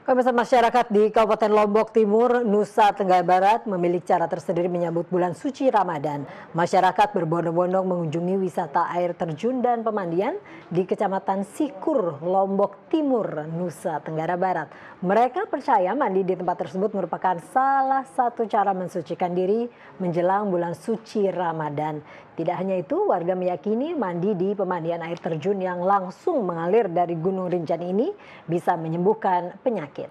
Pemirsa, masyarakat di Kabupaten Lombok Timur, Nusa Tenggara Barat memiliki cara tersendiri menyambut bulan suci Ramadan. Masyarakat berbondong-bondong mengunjungi wisata air terjun dan pemandian di Kecamatan Sikur, Lombok Timur, Nusa Tenggara Barat. Mereka percaya mandi di tempat tersebut merupakan salah satu cara mensucikan diri menjelang bulan suci Ramadan. Tidak hanya itu, warga meyakini mandi di pemandian air terjun yang langsung mengalir dari Gunung Rinjani ini bisa menyembuhkan penyakit.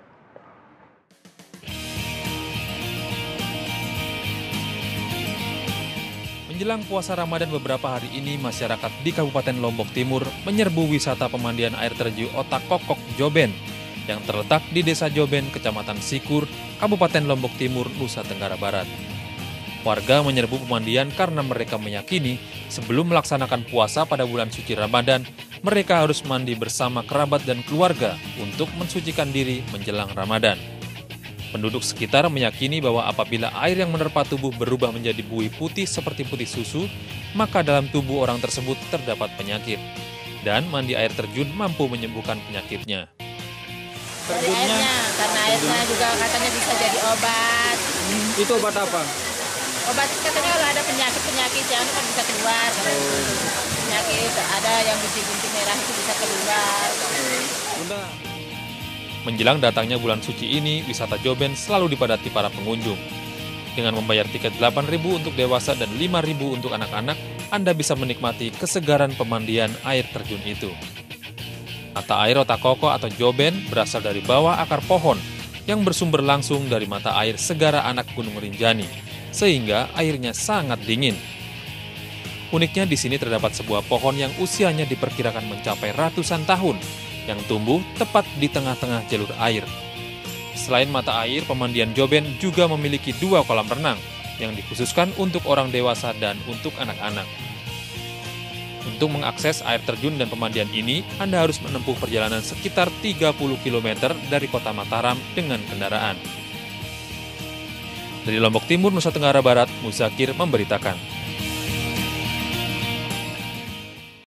Menjelang puasa Ramadan beberapa hari ini, masyarakat di Kabupaten Lombok Timur menyerbu wisata pemandian air terjun Otak Kokok Joben yang terletak di Desa Joben, Kecamatan Sikur, Kabupaten Lombok Timur, Nusa Tenggara Barat. Warga menyerbu pemandian karena mereka meyakini sebelum melaksanakan puasa pada bulan suci Ramadan, mereka harus mandi bersama kerabat dan keluarga untuk mensucikan diri menjelang Ramadan. Penduduk sekitar meyakini bahwa apabila air yang menerpa tubuh berubah menjadi buih putih seperti putih susu, maka dalam tubuh orang tersebut terdapat penyakit. Dan mandi air terjun mampu menyembuhkan penyakitnya. Dari airnya, karena airnya juga katanya bisa jadi obat. Itu obat apa? Obat katanya kalau ada penyakit-penyakit yang kan bisa keluar. Penyakit ada yang bintik-bintik merah itu bisa keluar. Bunda. Menjelang datangnya bulan suci ini, wisata Joben selalu dipadati para pengunjung. Dengan membayar tiket 8.000 untuk dewasa dan 5.000 untuk anak-anak, Anda bisa menikmati kesegaran pemandian air terjun itu. Mata air Otak Kokok atau Joben berasal dari bawah akar pohon yang bersumber langsung dari mata air Segara Anak Gunung Rinjani, sehingga airnya sangat dingin. Uniknya di sini terdapat sebuah pohon yang usianya diperkirakan mencapai ratusan tahun, yang tumbuh tepat di tengah-tengah jalur air. Selain mata air, pemandian Joben juga memiliki 2 kolam renang yang dikhususkan untuk orang dewasa dan untuk anak-anak. Untuk mengakses air terjun dan pemandian ini, Anda harus menempuh perjalanan sekitar 30 km dari kota Mataram dengan kendaraan. Dari Lombok Timur, Nusa Tenggara Barat, Muzakir memberitakan.